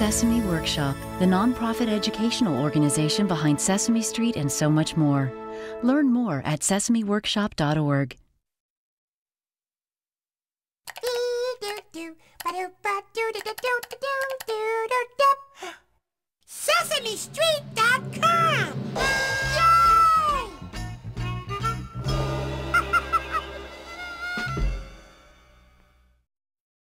Sesame Workshop, the nonprofit educational organization behind Sesame Street and so much more. Learn more at sesameworkshop.org. Sesame Street